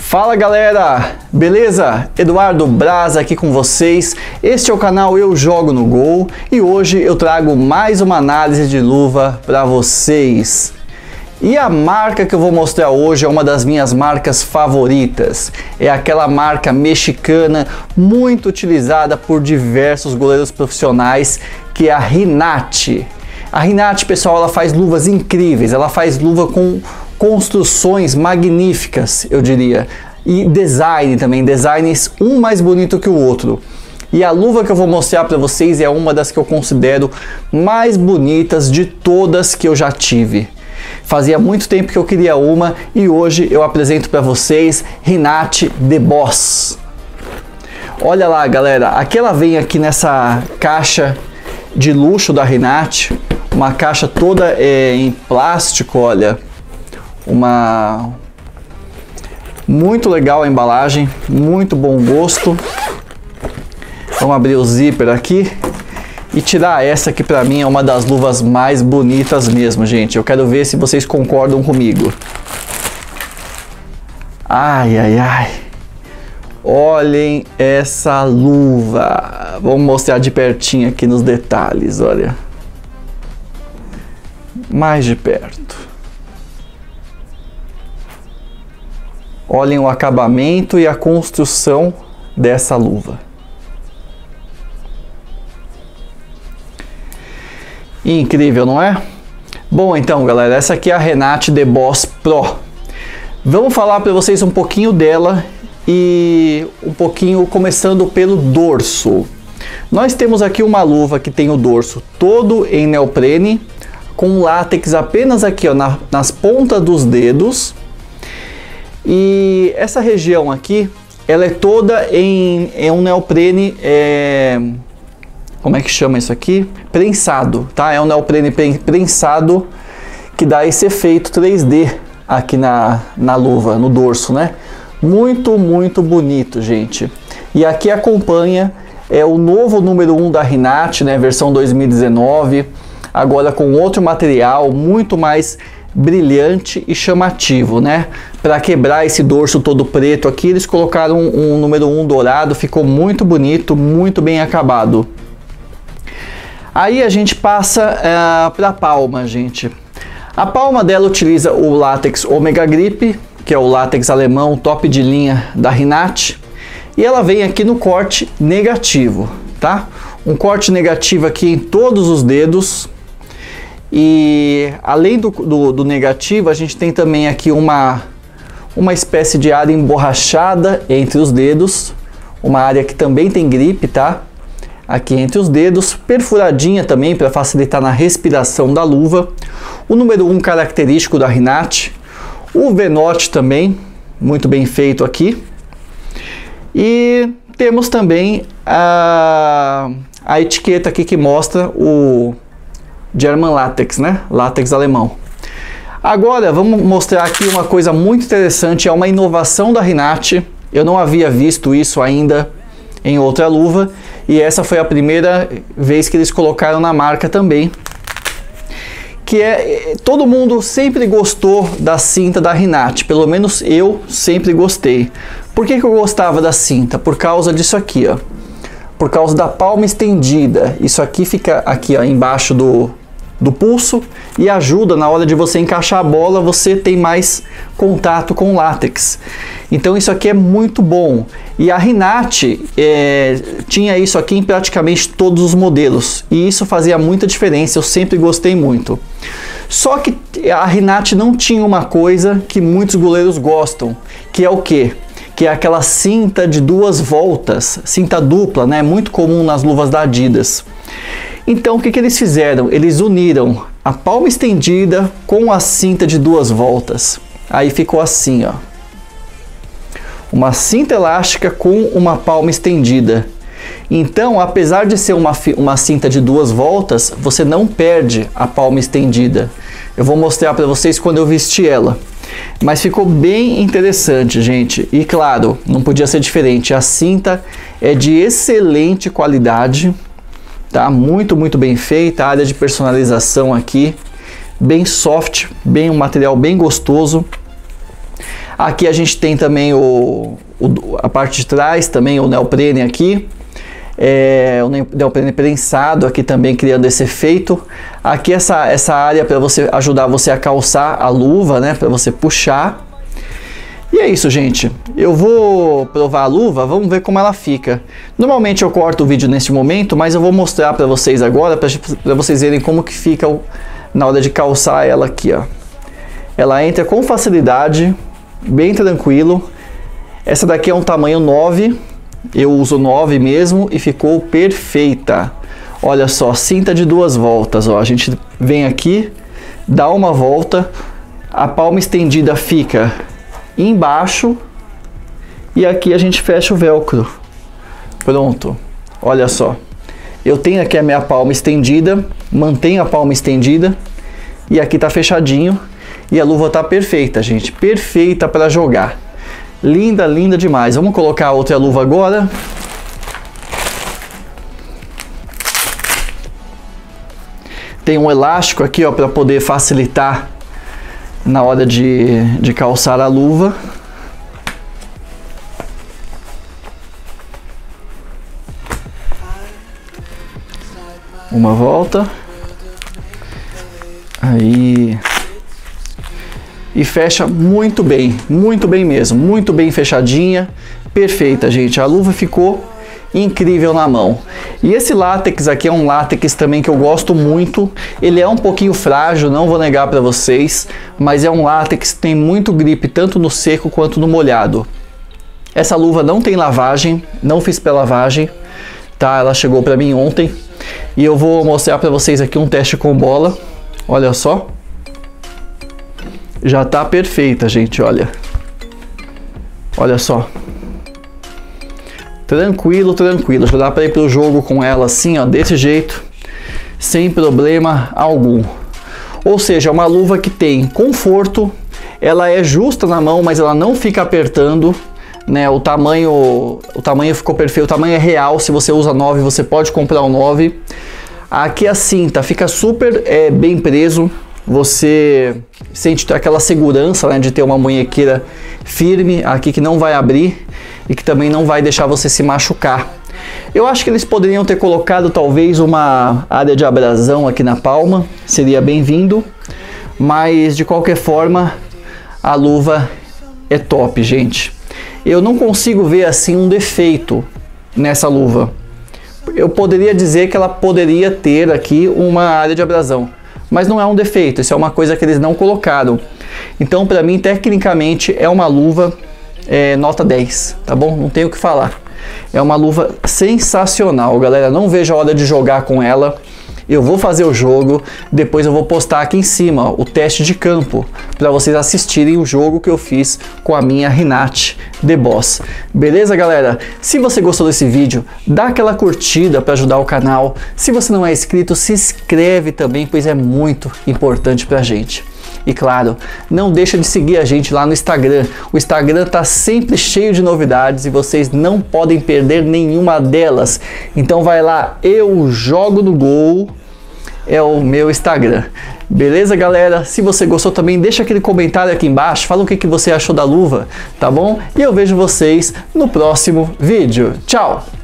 Fala galera, beleza? Eduardo Braz aqui com vocês. Este é o canal Eu Jogo no Gol e hoje eu trago mais uma análise de luva para vocês. E a marca que eu vou mostrar hoje é uma das minhas marcas favoritas. É aquela marca mexicana muito utilizada por diversos goleiros profissionais, que é a Rinati. A Rinati, pessoal, ela faz luvas incríveis, ela faz luva com construções magníficas, eu diria, e design também, designs um mais bonito que o outro. E a luva que eu vou mostrar para vocês é uma das que eu considero mais bonitas de todas que eu já tive. Fazia muito tempo que eu queria uma e hoje eu apresento para vocês Rinati The Boss. Olha lá, galera, aqui ela vem aqui nessa caixa de luxo da Rinati, uma caixa toda em plástico, olha. Muito legal a embalagem, muito bom gosto. Vamos abrir o zíper aqui e tirar essa que pra mim é uma das luvas mais bonitas mesmo, gente. Eu quero ver se vocês concordam comigo. Ai, ai, ai. Olhem essa luva. Vamos mostrar de pertinho aqui nos detalhes, olha. Mais de perto. Olhem o acabamento e a construção dessa luva. Incrível, não é? Bom, então, galera, essa aqui é a Rinati The Boss Pro. Vamos falar para vocês um pouquinho dela e um pouquinho começando pelo dorso. Nós temos aqui uma luva que tem o dorso todo em neoprene, com látex apenas aqui, ó, nas pontas dos dedos. E essa região aqui, ela é toda em um neoprene, como é que chama isso aqui? Prensado, tá? É um neoprene prensado que dá esse efeito 3D aqui na luva, no dorso, né? Muito, muito bonito, gente. E aqui acompanha o novo número 1 da Rinati, né? Versão 2019, agora com outro material, muito mais brilhante e chamativo, né? Para quebrar esse dorso todo preto aqui, eles colocaram um número 1 dourado, ficou muito bonito, muito bem acabado. Aí a gente passa para a palma, gente. A palma dela utiliza o látex Omega Grip, que é o látex alemão top de linha da Rinati, e ela vem aqui no corte negativo, tá? Um corte negativo aqui em todos os dedos. E além do negativo, a gente tem também aqui uma espécie de área emborrachada entre os dedos, uma área que também tem gripe, tá? Aqui entre os dedos, perfuradinha também para facilitar na respiração da luva. O número 1 característico da Rinati, o V-Notch também, muito bem feito aqui. E temos também a etiqueta aqui que mostra o German Latex, né? Látex alemão. Agora vamos mostrar aqui uma coisa muito interessante, é uma inovação da Rinati. Eu não havia visto isso ainda em outra luva e essa foi a primeira vez que eles colocaram na marca também. Que todo mundo sempre gostou da cinta da Rinati, pelo menos eu sempre gostei. Por que eu gostava da cinta? Por causa disso aqui, ó. Por causa da palma estendida. Isso aqui fica aqui, ó, embaixo do pulso e ajuda na hora de você encaixar a bola, você tem mais contato com o látex. Então isso aqui é muito bom. E a Rinati tinha isso aqui em praticamente todos os modelos. E isso fazia muita diferença, eu sempre gostei muito. Só que a Rinati não tinha uma coisa que muitos goleiros gostam, que é o quê? Que é aquela cinta de 2 voltas, cinta dupla, né? Muito comum nas luvas da Adidas. Então o que eles fizeram? Eles uniram a palma estendida com a cinta de 2 voltas. Aí ficou assim, ó. Uma cinta elástica com uma palma estendida. Então, apesar de ser uma cinta de 2 voltas, você não perde a palma estendida. Eu vou mostrar para vocês quando eu vestir ela. Mas ficou bem interessante, gente. E claro, não podia ser diferente. A cinta é de excelente qualidade, tá? Muito, muito bem feita. A área de personalização aqui, bem soft, um material bem gostoso. Aqui a gente tem também a parte de trás, também o neoprene aqui. O neoprene prensado aqui também, criando esse efeito. Aqui essa área para você ajudar você a calçar a luva, né, para você puxar. E é isso, gente. Eu vou provar a luva, vamos ver como ela fica. Normalmente eu corto o vídeo neste momento, mas eu vou mostrar para vocês agora, para vocês verem como que fica na hora de calçar ela aqui, ó. Ela entra com facilidade, bem tranquilo. Essa daqui é um tamanho 9, eu uso 9 mesmo e ficou perfeita. Olha só, cinta de 2 voltas, ó. A gente vem aqui, dá uma volta, a palma estendida fica embaixo e aqui a gente fecha o velcro. Pronto, olha só. Eu tenho aqui a minha palma estendida, mantenho a palma estendida e aqui tá fechadinho e a luva tá perfeita, gente, perfeita para jogar. Linda, linda demais. Vamos colocar a outra luva agora. Tem um elástico aqui, ó, para poder facilitar na hora de calçar a luva. Uma volta. Aí. E fecha muito bem mesmo, muito bem fechadinha, perfeita, gente. A luva ficou incrível na mão. E esse látex aqui é um látex também que eu gosto muito. Ele é um pouquinho frágil, não vou negar para vocês, mas é um látex que tem muito grip, tanto no seco quanto no molhado. Essa luva não tem lavagem, não fiz pré-lavagem, tá? Ela chegou para mim ontem e eu vou mostrar para vocês aqui um teste com bola. Olha só. Já tá perfeita, gente, olha. Olha só. Tranquilo, tranquilo. Já dá para ir pro jogo com ela assim, ó, desse jeito, sem problema algum. Ou seja, é uma luva que tem conforto, ela é justa na mão, mas ela não fica apertando, né? O tamanho ficou perfeito, o tamanho é real. Se você usa 9, você pode comprar um 9. Aqui a cinta fica super bem preso. Você sente aquela segurança, né, de ter uma munhequeira firme aqui que não vai abrir e que também não vai deixar você se machucar. Eu acho que eles poderiam ter colocado talvez uma área de abrasão aqui na palma, seria bem-vindo, mas de qualquer forma a luva é top, gente. Eu não consigo ver assim um defeito nessa luva. Eu poderia dizer que ela poderia ter aqui uma área de abrasão, mas não é um defeito, isso é uma coisa que eles não colocaram. Então, para mim, tecnicamente, é uma luva nota 10, tá bom? Não tenho o que falar. É uma luva sensacional, galera. Não vejo a hora de jogar com ela. Eu vou fazer o jogo, depois eu vou postar aqui em cima, ó, o teste de campo, para vocês assistirem o jogo que eu fiz com a minha Renate The Boss. Beleza, galera? Se você gostou desse vídeo, dá aquela curtida para ajudar o canal. Se você não é inscrito, se inscreve também, pois é muito importante pra gente. E claro, não deixa de seguir a gente lá no Instagram. O Instagram tá sempre cheio de novidades e vocês não podem perder nenhuma delas. Então vai lá, Eu Jogo no Gol, é o meu Instagram. Beleza, galera? Se você gostou também, deixa aquele comentário aqui embaixo, fala o que você achou da luva, tá bom? E eu vejo vocês no próximo vídeo. Tchau!